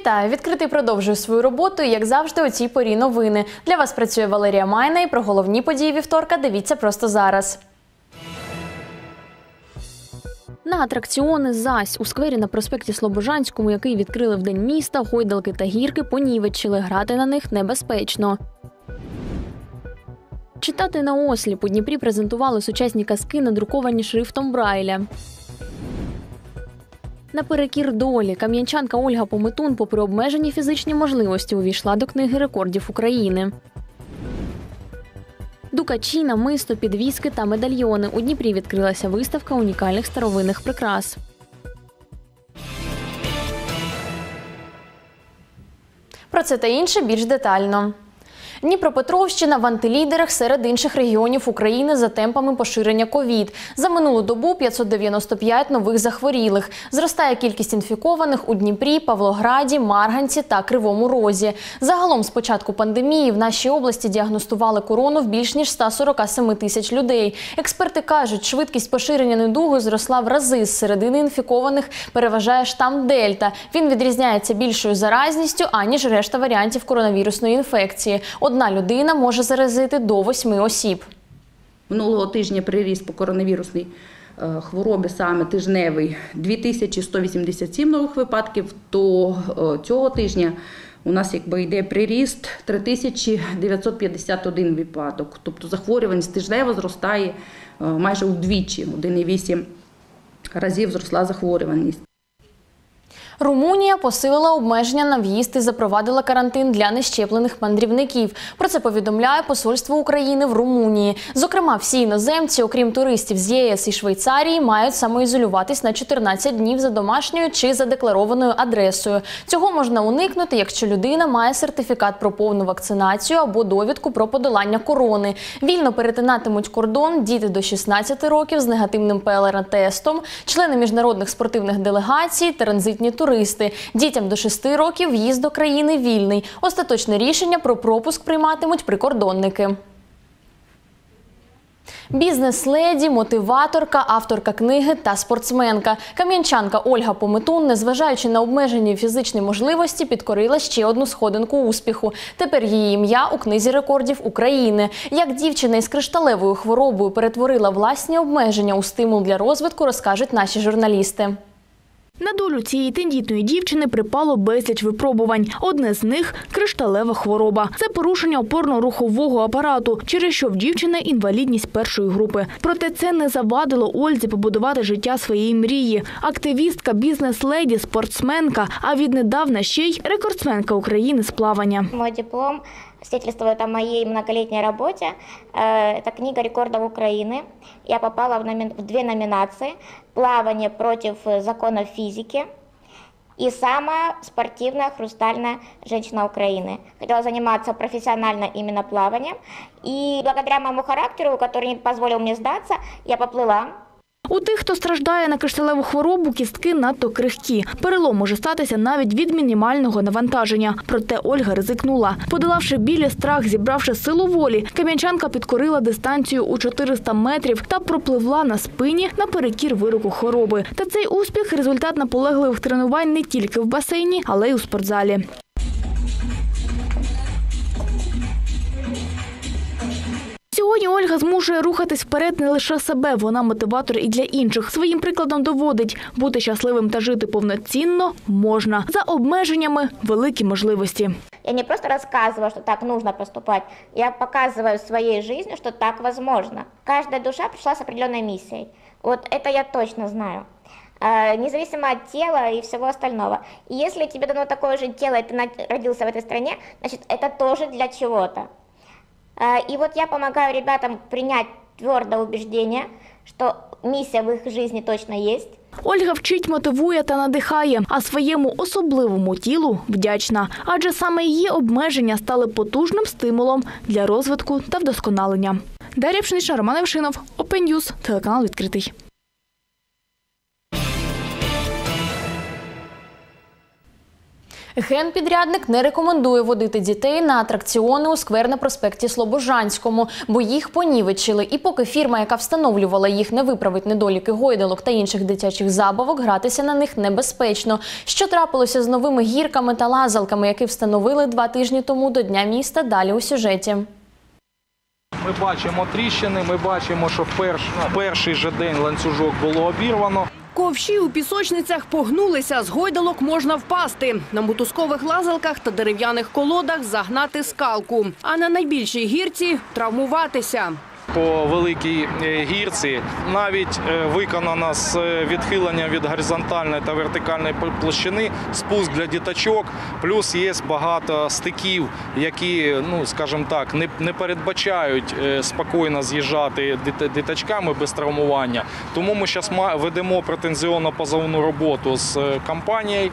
Вітаю! Відкритий продовжує свою роботу і, як завжди, у цій порі новини. Для вас працює Валерія Майна і про головні події вівторка дивіться просто зараз. На атракціони зась. У сквері на проспекті Слобожанському, який відкрили в День міста, гойдалки та гірки понівечили. Грати на них небезпечно. Читати наосліп. У Дніпрі презентували сучасні казки, надруковані шрифтом Брайля. Наперекір долі. Кам'янчанка Ольга Пометун, попри обмежені фізичні можливості, увійшла до книги рекордів України. Дукачі, намисто, підвіски та медальйони. У Дніпрі відкрилася виставка унікальних старовинних прикрас. Про це та інше більш детально. Дніпропетровщина в антилідерах серед інших регіонів України за темпами поширення ковід. За минулу добу 595 нових захворілих. Зростає кількість інфікованих у Дніпрі, Павлограді, Марганці та Кривому Розі. Загалом з початку пандемії в нашій області діагностували корону в більш ніж 147 тисяч людей. Експерти кажуть, швидкість поширення недугу зросла в рази. З середини інфікованих переважає штам Дельта. Він відрізняється більшою заразністю, аніж решта варіантів коронавірусної інфекції. Одна людина може заразити до 8 осіб. Минулого тижня приріст по коронавірусній хворобі саме тижневий 2187 нових випадків, то цього тижня у нас йде приріст 3951 випадок. Тобто захворюваність тижнево зростає майже вдвічі, 1,8 разів зросла захворюваність. Румунія посилила обмеження на в'їзд і запровадила карантин для нещеплених мандрівників. Про це повідомляє Посольство України в Румунії. Зокрема, всі іноземці, окрім туристів з ЄС і Швейцарії, мають самоізолюватись на 14 днів за домашньою чи задекларованою адресою. Цього можна уникнути, якщо людина має сертифікат про повну вакцинацію або довідку про подолання корони. Вільно перетинатимуть кордон діти до 16 років з негативним ПЛР-тестом, члени міжнародних спортивних делегацій, транзитні туристи. Дітям до 6 років в'їзд до країни вільний. Остаточне рішення про пропуск прийматимуть прикордонники. Бізнес-леді, мотиваторка, авторка книги та спортсменка. Кам'янчанка Ольга Пометун, незважаючи на обмежені фізичні можливості, підкорила ще одну сходинку успіху. Тепер її ім'я у книзі рекордів України. Як дівчина із кришталевою хворобою перетворила власні обмеження у стимул для розвитку, розкажуть наші журналісти. На долю цієї тендітної дівчини припало безліч випробувань. Одне з них – кришталева хвороба. Це порушення опорно-рухового апарату, через що в дівчини інвалідність першої групи. Проте це не завадило Ользі побудувати життя своєї мрії. Активістка, бізнес-леді, спортсменка, а віднедавна ще й рекордсменка України з плавання. Мой диплом свидетельствует о моей многолетней работе. Это книга рекордов Украины. Я попала в 2 номинации. Плавание против законов физики и самая спортивная хрустальная женщина Украины. Хотела заниматься профессионально именно плаванием. И благодаря моему характеру, который не позволил мне сдаться, я поплыла. У тих, хто страждає на кришталеву хворобу, кістки надто крихкі. Перелом може статися навіть від мінімального навантаження. Проте Ольга ризикнула. Подолавши біль і страх, зібравши силу волі, кам'янчанка підкорила дистанцію у 400 метрів та пропливла на спині наперекір вироку хвороби. Та цей успіх – результат наполегливих тренувань не тільки в басейні, але й у спортзалі. Сьогодні Ольга змушує рухатись вперед не лише себе, вона мотиватор і для інших. Своїм прикладом доводить, бути щасливим та жити повноцінно можна. За обмеженнями – великі можливості. Я не просто рассказываю, что так нужно поступать, я показываю своей жизнью, что так возможно. Каждая душа пришла с определенной миссией. Вот это я точно знаю. Независимо от тела и всего остального. И если тебе дано такое же тело, и ты родился в этой стране, значит, это тоже для чего-то. И вот я помогаю ребятам принять твердое убеждение, что миссия в их жизни точно есть. Ольга вчить, мотивує та надихає, а своєму особливому тілу вдячна. Адже саме її обмеження стали потужним стимулом для розвитку та вдосконалення. Дар'я Пшенична, Роман Евшинов, Open News, телеканал «Відкритий». Генпідрядник не рекомендує водити дітей на атракціони у сквер на проспекті Слобожанському, бо їх понівечили. І поки фірма, яка встановлювала їх, не виправить недоліки гойдалок та інших дитячих забавок, гратися на них небезпечно. Що трапилося з новими гірками та лазалками, які встановили 2 тижні тому до Дня міста, далі у сюжеті. Ми бачимо тріщини, ми бачимо, що в перший же день ланцюжок було обірвано. Ковші у пісочницях погнулися, з гойдалок можна впасти. На мотузкових лазалках та дерев'яних колодах загнати скалку. А на найбільшій гірці – травмуватися. По великій гірці навіть виконано з відхиленням від горизонтальної та вертикальної площини спуск для діточок, плюс є багато стиків, які, скажімо так, не передбачають спокійно з'їжджати діточками без травмування. Тому ми зараз ведемо претензійно-позовну роботу з компанією,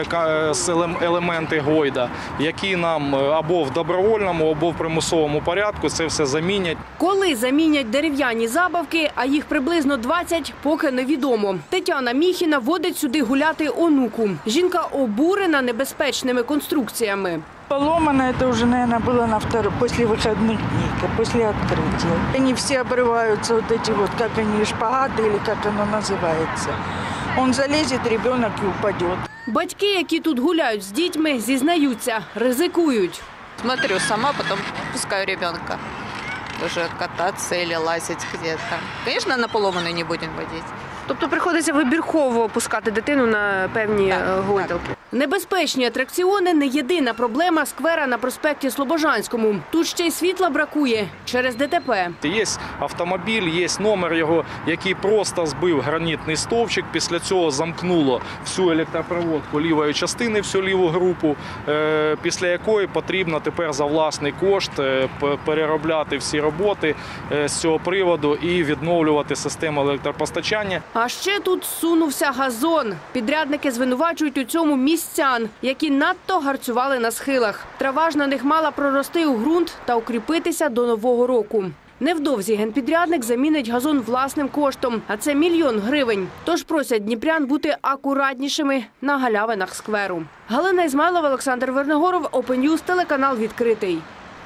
з елементи Гойда, які нам або в добровольному, або в примусовому порядку це все замінять. Коли замінять дерев'яні забавки, а їх приблизно 20, поки невідомо. Тетяна Міхіна водить сюди гуляти онуку. Жінка обурена небезпечними конструкціями. Поломано это уже, наверное, было после выходных дней, после открытия. Они все обрываются, вот эти вот, как они, шпагаты или как оно называется. Он залезет, ребенок и упадет. Батьки, які тут гуляють з дітьми, зізнаються, ризикують. Смотрю сама, потом пускаю ребенка уже кататься или лазить где-то. Конечно, на поломанную не будем водить. Тобто приходиться вибірково пускати дитину на певні гойдалки? Небезпечні атракціони – не єдина проблема сквера на проспекті Слобожанському. Тут ще й світла бракує через ДТП. Є автомобіль, є номер його, який просто збив гранітний стовпчик, після цього замкнуло всю електропроводку лівої частини, всю ліву групу, після якої потрібно тепер за власний кошт переробляти всі роботи з цього приводу і відновлювати систему електропостачання. А ще тут сунувся газон. Підрядники звинувачують у цьому містян, які надто гарцювали на схилах. Трава ж на них мала прорости у ґрунт та укріпитися до Нового року. Невдовзі генпідрядник замінить газон власним коштом, а це 1 000 000 гривень. Тож просять дніпрян бути акуратнішими на галявинах скверу. Галина Ізмайлова, Олександр Вернигоров, Open News, телеканал «Відкритий».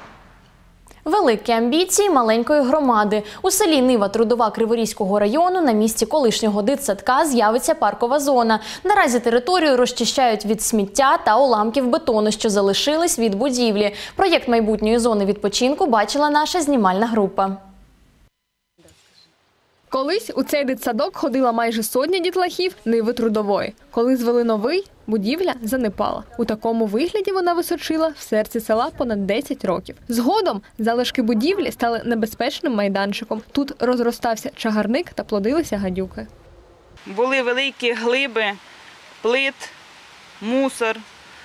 Великі амбіції маленької громади. У селі Нива Трудова Криворізького району на місці колишнього дитсадка з'явиться паркова зона. Наразі територію розчищають від сміття та уламків бетону, що залишились від будівлі. Проєкт майбутньої зони відпочинку бачила наша знімальна група. Колись у цей дитсадок ходила майже 100 дітлахів Ниви Трудової. Коли звели новий, будівля занепала. У такому вигляді вона височила в серці села понад 10 років. Згодом залишки будівлі стали небезпечним майданчиком. Тут розростався чагарник та плодилися гадюки. Були великі глиби, плит, мусор,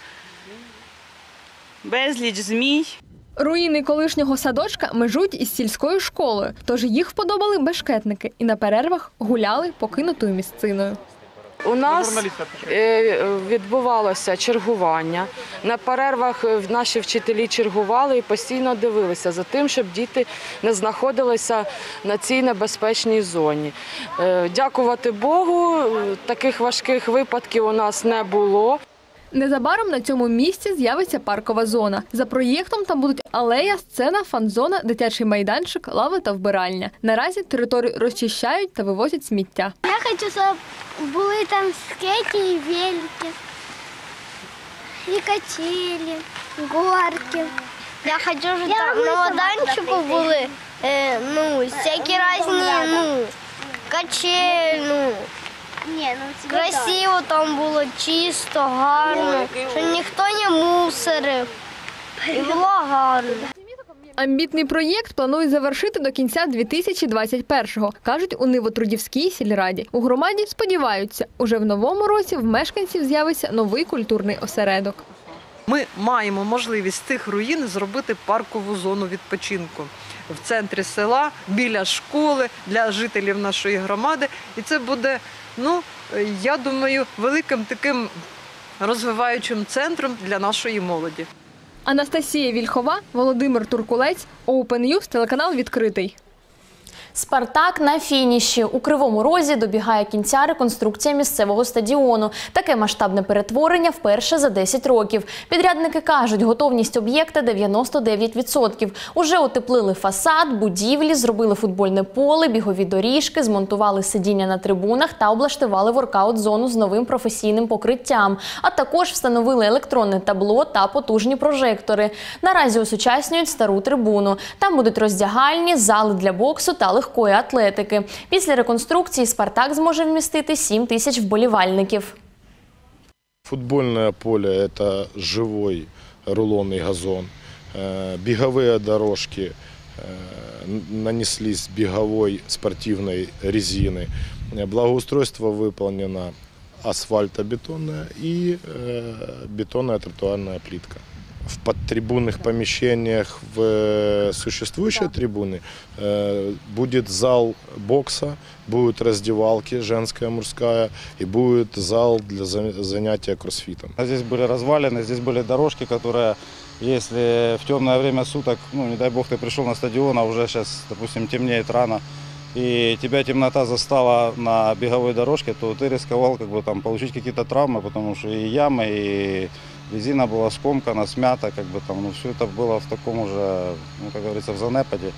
безліч змій. Руїни колишнього садочка межуть із сільською школою, тож їх вподобали бешкетники і на перервах гуляли покинутою місциною. У нас відбувалося чергування. На перервах наші вчителі чергували і постійно дивилися за тим, щоб діти не знаходилися на цій небезпечній зоні. Дякувати Богу, таких важких випадків у нас не було. Незабаром на цьому місці з'явиться паркова зона. За проєктом там будуть алея, сцена, фан-зона, дитячий майданчик, лави та вбиральня. Наразі територію розчищають та вивозять сміття. Я хочу, щоб були там скейти і велики, і качелі, горки. Я хочу, щоб там на майданчику були всякі різні, качелі, красиво там було, чисто, гарно, що ніхто не мусорив, і було гарно. Амбітний проєкт планують завершити до кінця 2021-го, кажуть у Нивотрудівській сільраді. У громаді сподіваються, уже в новому році в мешканців з'явиться новий культурний осередок. Ми маємо можливість з тих руїн зробити паркову зону відпочинку в центрі села, біля школи, для жителів нашої громади. І це буде, я думаю, великим таким розвиваючим центром для нашої молоді. Анастасія Вільхова, Володимир Туркулець, Open News, телеканал «Відкритий». «Спартак» на фініші. У Кривому Розі добігає кінця реконструкція місцевого стадіону. Таке масштабне перетворення вперше за 10 років. Підрядники кажуть, готовність об'єкта 99%. Уже утеплили фасад, будівлі, зробили футбольне поле, бігові доріжки, змонтували сидіння на трибунах та облаштували воркаут-зону з новим професійним покриттям. А також встановили електронне табло та потужні прожектори. Наразі осучаснюють стару трибуну. Там будуть роздягальні, зали для боксу та легкої атлетики. Після реконструкції «Спартак» зможе вмістити 7 тисяч вболівальників. Футбольное поле – это живой рулонный газон. Беговые дорожки нанеслись беговой спортивной резины. Благоустройство выполнено асфальтобетонное и бетонная тротуарная плитка. В подтрибунных помещениях в существующей трибуны будет зал бокса, будут раздевалки, женская, мужская, и будет зал для занятия кроссфитом. Здесь были развалины, здесь были дорожки, которые, если в темное время суток, не дай бог, ты пришел на стадион, а уже сейчас, допустим, темнеет рано, и тебя темнота застала на беговой дорожке, то ты рисковал получить какие-то травмы, потому что и ямы, и резина была скомкана, смята, все это было в таком уже, как говорится, в занепаде.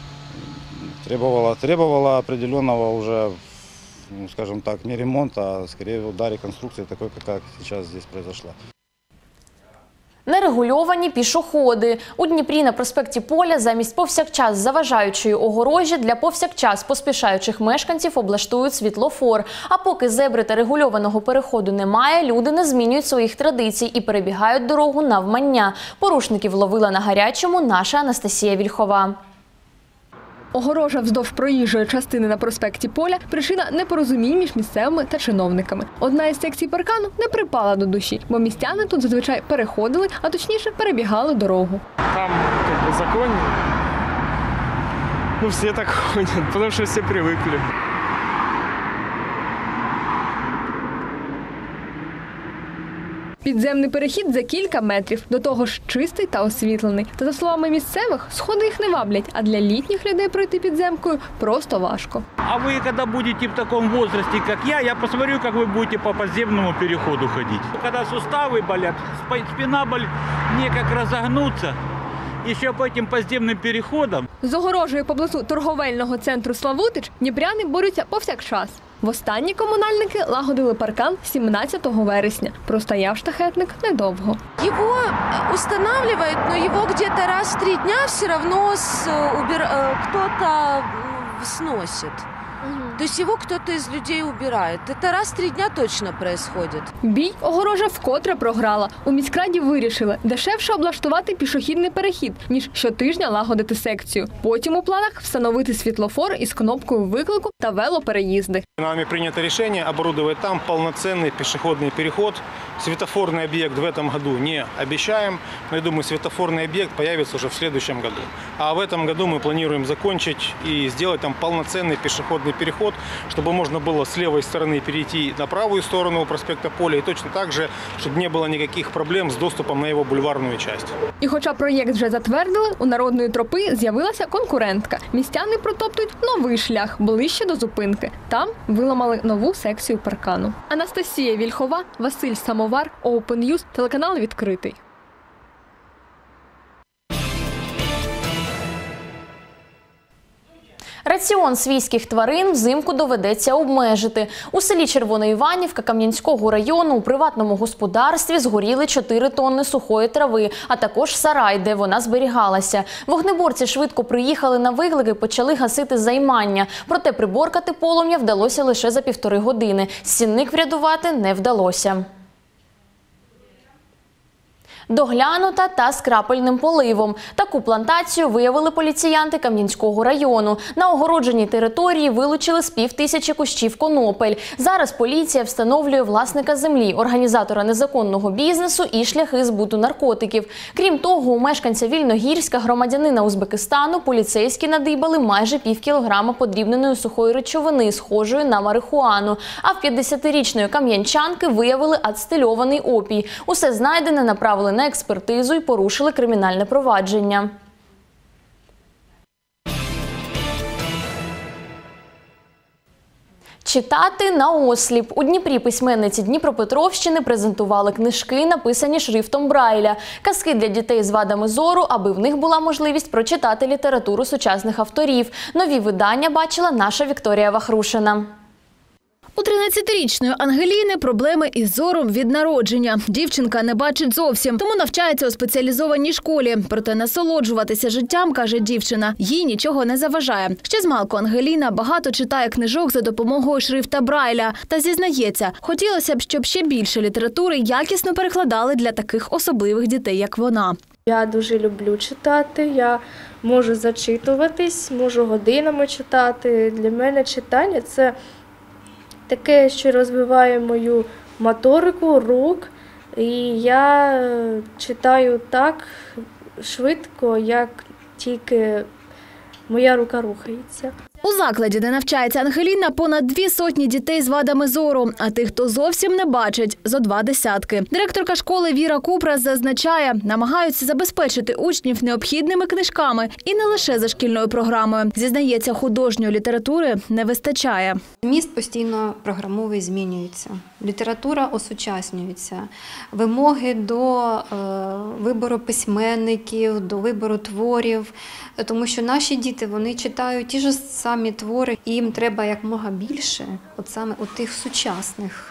Требовало определенного уже, скажем так, не ремонта, а скорее реконструкции такой, как сейчас здесь произошла. Нерегульовані пішоходи. У Дніпрі на проспекті Поля замість повсякчас заважаючої огорожі для повсякчас поспішаючих мешканців облаштують світлофор. А поки зебри та регульованого переходу немає, люди не змінюють своїх традицій і перебігають дорогу навмання. Порушників ловила на гарячому наша Анастасія Вільхова. Огорожа вздовж проїжджої частини на проспекті Поля – причина непорозумінь між місцевими та чиновниками. Одна із секцій паркану не припала до душі, бо містяни тут зазвичай переходили, а точніше перебігали дорогу. Там закон, всі так ходять, тому що всі привикли. Підземний перехід за кілька метрів, до того ж чистий та освітлений. Та за словами місцевих, сходи їх не ваблять, а для літніх людей пройти підземкою просто важко. А ви, коли будете в такому віці, як я посмотрю, як ви будете по підземному переходу ходити. Коли сустави болять, спина болить, ніяк розогнутися. І ще по цим підземним переходам. З огорожею поблизу торговельного центру «Славутич» дніпряни борються повсякчас. Востаннє комунальники лагодили паркан 17 вересня. Простояв штахетник недовго. Його встановлюють, але його десь раз в 3 дні все одно хтось сносить. То есть его кто-то из людей убирает. Это раз в 3 дня точно происходит. Бій огорожа вкотре програла. У міськраді вирішили дешевше облаштувати пішохідний перехід, ніж щотижня лагодити секцію. Потім у планах встановити світлофор із кнопкою виклику та велопереїзди. Нами принято решение оборудовать там полноценный пешеходный переход. Светофорный объект в этом году не обещаем, но я думаю, светофорный объект появится уже в следующем году. А в этом году мы планируем закончить и сделать там полноценный пешеходный переход, чтобы можно было с левой стороны перейти на правую сторону проспекта Поля и точно так же, чтобы не было никаких проблем с доступом на его бульварную часть. І хоча проєкт вже затвердили, у Народної тропи з'явилася конкурентка. Містяни протоптують новий шлях ближче до зупинки. Там виламали нову секцію паркану. Анастасія Вільхова, Василь Самовар, Open News, телеканал «Відкритий». Раціон свійських тварин взимку доведеться обмежити. У селі Червона Іванівка Кам'янського району у приватному господарстві згоріли 4 тонни сухої трави, а також сарай, де вона зберігалася. Вогнеборці швидко приїхали на виклик і почали гасити займання. Проте приборкати полум'я вдалося лише за 1,5 години. Стінник врятувати не вдалося. Доглянута та з крапельним поливом. Таку плантацію виявили поліціянти Кам'янського району. На огородженій території вилучили з 500 кущів конопель. Зараз поліція встановлює власника землі, організатора незаконного бізнесу і шляхи збуту наркотиків. Крім того, у мешканця Вільногірська, громадянина Узбекистану, поліцейські надибали майже пів кілограма подрібненої сухої речовини, схожої на марихуану. А в 50-річної кам'янчанки виявили ацетильований опій. Усе знайдене направили на експертизу і порушили кримінальне провадження. Читати наосліп. У Дніпрі письменниці Дніпропетровщини презентували книжки, написані шрифтом Брайля. Казки для дітей з вадами зору, аби в них була можливість прочитати літературу сучасних авторів. Нові видання бачила наша Вікторія Вахрушина. У 13-річної Ангеліни проблеми із зором від народження. Дівчинка не бачить зовсім, тому навчається у спеціалізованій школі. Проте насолоджуватися життям, каже дівчина, їй нічого не заважає. Ще змалку Ангеліна багато читає книжок за допомогою шрифта Брайля. Та зізнається, хотілося б, щоб ще більше літератури якісно перекладали для таких особливих дітей, як вона. Я дуже люблю читати, я можу зачитуватись, можу годинами читати. Для мене читання – це таке, що розвиває мою моторику рук, і я читаю так швидко, як тільки моя рука рухається. У закладі, де навчається Ангеліна, понад 200 дітей з вадами зору, а тих, хто зовсім не бачить, зо 20. Директорка школи Віра Купрас зазначає, намагаються забезпечити учнів необхідними книжками і не лише за шкільною програмою. Зізнається, художньої літератури не вистачає. Зміст постійно програмовий змінюється, література осучаснюється, вимоги до вибору письменників, до вибору творів, тому що наші діти, вони читають ті ж самі твори, і їм треба якомога більше, от саме у тих сучасних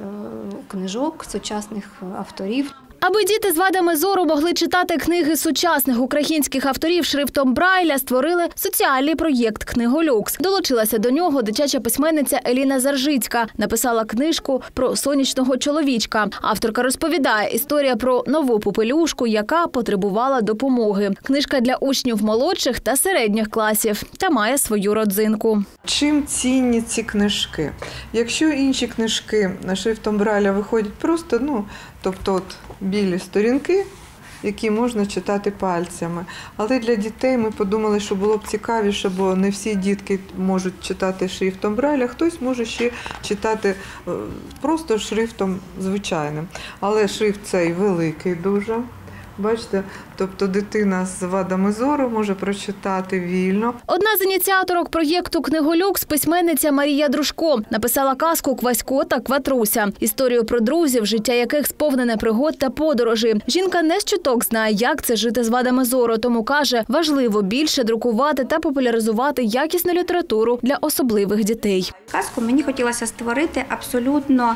книжок, сучасних авторів. Аби діти з вадами зору могли читати книги сучасних українських авторів шрифтом Брайля, створили соціальний проєкт «Книголюкс». Долучилася до нього дитяча письменниця Еліна Заржицька. Написала книжку про сонячного чоловічка. Авторка розповідає, історія про нову попелюшку, яка потребувала допомоги. Книжка для учнів молодших та середніх класів та має свою родзинку. Чим цінні ці книжки? Якщо інші книжки шрифтом Брайля виходять просто, тобто білі сторінки, які можна читати пальцями. Але для дітей ми подумали, що було б цікавіше, бо не всі дітки можуть читати шрифтом Брайля, хтось може ще читати просто шрифтом звичайним. Але шрифт цей великий дуже. Бачите, тобто дитина з вадами зору може прочитати вільно. Одна з ініціаторок проєкту «Книголюкс» – письменниця Марія Дружко. Написала казку «Квасько та Кватруся». Історію про друзів, життя яких сповнене пригод та подорожі. Жінка не з чуток знає, як це жити з вадами зору, тому каже, важливо більше друкувати та популяризувати якісну літературу для особливих дітей. Казку мені хотілося створити абсолютно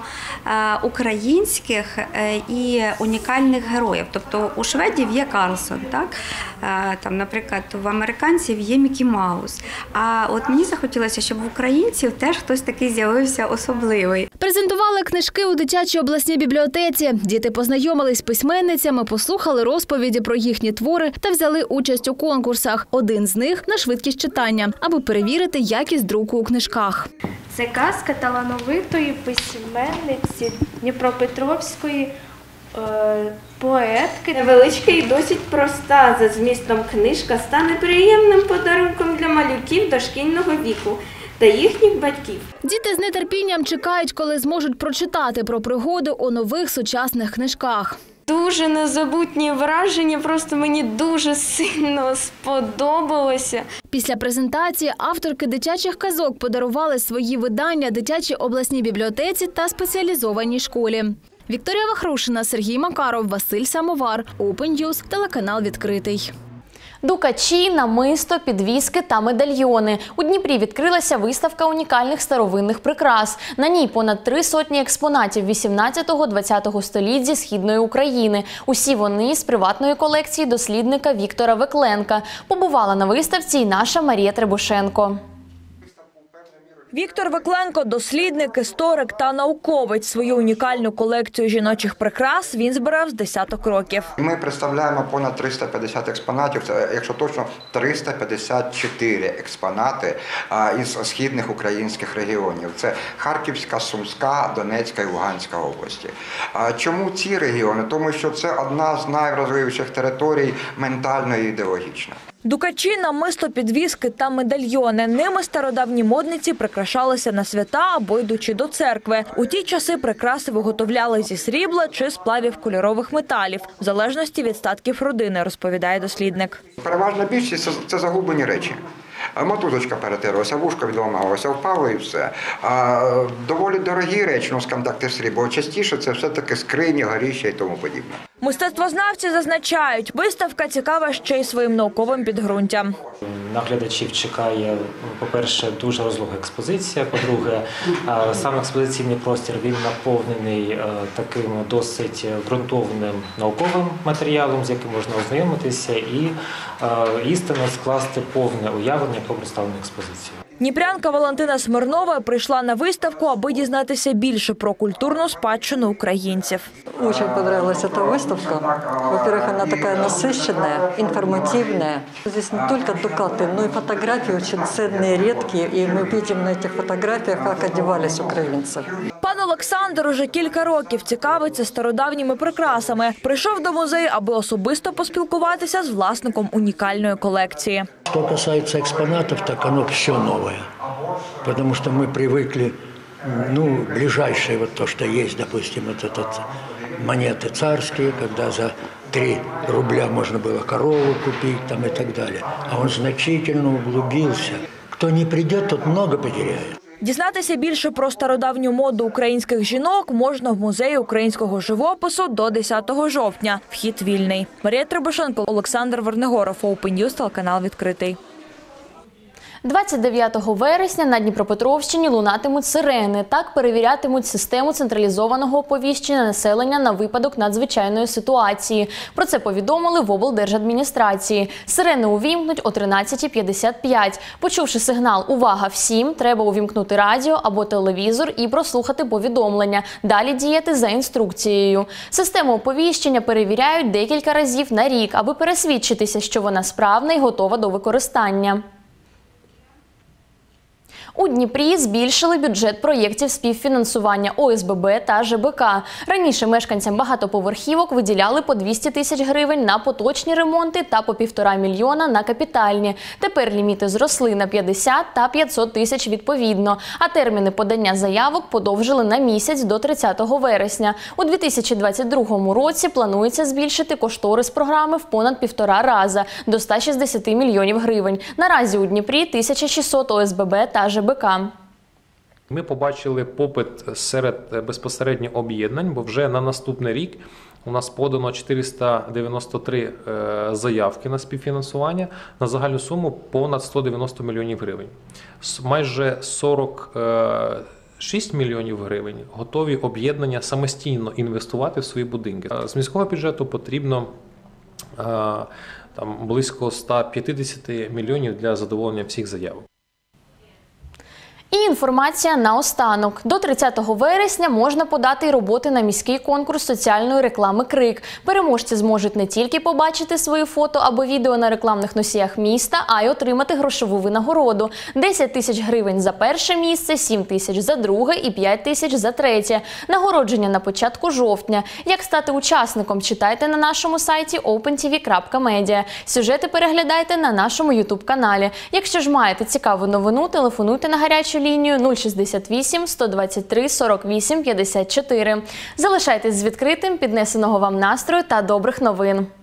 українських і унікальних героїв. Тобто у шведів є Карлсон, так? Там, наприклад, в американців є Мікі Маус. А от мені захотілося, щоб в українців теж хтось такий з'явився особливий. Презентували книжки у дитячій обласній бібліотеці. Діти познайомились з письменницями, послухали розповіді про їхні твори та взяли участь у конкурсах. Один з них – на швидкість читання, аби перевірити якість друку у книжках. Це казка талановитої письменниці Дніпропетровської поетки. Невеличка і досить проста за змістом книжка стане приємним подарунком для малюків дошкільного віку та їхніх батьків. Діти з нетерпінням чекають, коли зможуть прочитати про пригоди у нових сучасних книжках. Дуже незабутні враження, просто мені дуже сильно сподобалося. Після презентації авторки дитячих казок подарували свої видання дитячій обласній бібліотеці та спеціалізованій школі. Вікторія Вахрушина, Сергій Макаров, Василь Самовар, Open News, телеканал «Відкритий». Дукачі, намисто, підвіски та медальйони. У Дніпрі відкрилася виставка унікальних старовинних прикрас. На ній понад 300 експонатів 18-20 століть зі Східної України. Усі вони з приватної колекції дослідника Віктора Векленка. Побувала на виставці і наша Марія Требушенко. Віктор Векленко – дослідник, історик та науковець. Свою унікальну колекцію жіночих прикрас він збирав з десяток років. Ми представляємо понад 350 експонатів, це, якщо точно, 354 експонати із східних українських регіонів. Це Харківська, Сумська, Донецька і Луганська області. Чому ці регіони? Тому що це одна з найвразливіших територій ментально і ідеологічно. Дукачі, намисто, підвіски та медальйони. Ними стародавні модниці прикрашалися на свята або йдучи до церкви. У ті часи прикраси виготовляли зі срібла чи сплавів кольорових металів, в залежності від статків родини, розповідає дослідник. Переважна більшість – це загублені речі. Мотузочка перетерлася, вушко відламалося, впало і все. Доволі дорогі речі, скажімо так, тесрі, бо частіше це все-таки скрині, горіща і тому подібне. Мистецтвознавці зазначають, виставка цікава ще й своїм науковим підґрунтям. Наглядачів чекає, по-перше, дуже розлога експозиція, по-друге, сам експозиційний простір він наповнений таким досить ґрунтовним науковим матеріалом, з яким можна ознайомитися і істинно скласти повне уявлення про представлену експозицію. Дніпрянка Валентина Смирнова прийшла на виставку, аби дізнатися більше про культурну спадщину українців. Очень понравилась эта выставка. Во-первых, она такая насыщенная, информативная. Здесь не только дукаты, но и фотографии очень ценные, редкие. И мы видим на этих фотографиях, как одевались украинцы. Пан Олександр уже кілька років цікавиться стародавніми прикрасами. Прийшов до музею, аби особисто поспілкуватися з власником унікальної колекції. Что касается экспонатов, так оно все новое. Потому что мы привыкли, ближайшее вот то, что есть, допустим, вот монеты царские, когда за 3 рубля можно было корову купить там и так далее. А он значительно углубился. Кто не придет, тот много потеряет. Дізнатися більше про стародавню моду українських жінок можна в музеї українського живопису до 10 жовтня. Вхід вільний. Марія Требушенко, Олександр Вернигоров, Open News, телеканал «Відкритий». 29 вересня на Дніпропетровщині лунатимуть сирени. Так перевірятимуть систему централізованого оповіщення населення на випадок надзвичайної ситуації. Про це повідомили в облдержадміністрації. Сирени увімкнуть о 13:55. Почувши сигнал «Увага всім!», треба увімкнути радіо або телевізор і прослухати повідомлення. Далі діяти за інструкцією. Систему оповіщення перевіряють декілька разів на рік, аби пересвідчитися, що вона справна і готова до використання. У Дніпрі збільшили бюджет проєктів співфінансування ОСББ та ЖБК. Раніше мешканцям багатоповерхівок виділяли по 200 тисяч гривень на поточні ремонти та по 1,5 мільйона на капітальні. Тепер ліміти зросли на 50 та 500 тисяч відповідно, а терміни подання заявок подовжили на місяць до 30 вересня. У 2022 році планується збільшити кошторис програми в понад 1,5 рази – до 160 мільйонів гривень. Наразі у Дніпрі 1600 ОСББ та ЖБК. Ми побачили попит серед безпосередньо об'єднань, бо вже на наступний рік у нас подано 493 заявки на співфінансування на загальну суму понад 190 мільйонів гривень. Майже 46 мільйонів гривень готові об'єднання самостійно інвестувати в свої будинки. З міського бюджету потрібно близько 150 мільйонів для задоволення всіх заявок. І інформація наостанок. До 30 вересня можна подати й роботи на міський конкурс соціальної реклами «Крик». Переможці зможуть не тільки побачити свої фото або відео на рекламних носіях міста, а й отримати грошову винагороду. 10 тисяч гривень за перше місце, 7 тисяч за друге і 5 тисяч за третє. Нагородження на початку жовтня. Як стати учасником, читайте на нашому сайті opentv.media. Сюжети переглядайте на нашому YouTube-каналі. Якщо ж маєте цікаву новину, телефонуйте на гарячу лінію 068 123 48 54. Залишайтесь з відкритим, піднесеного вам настрою та добрих новин.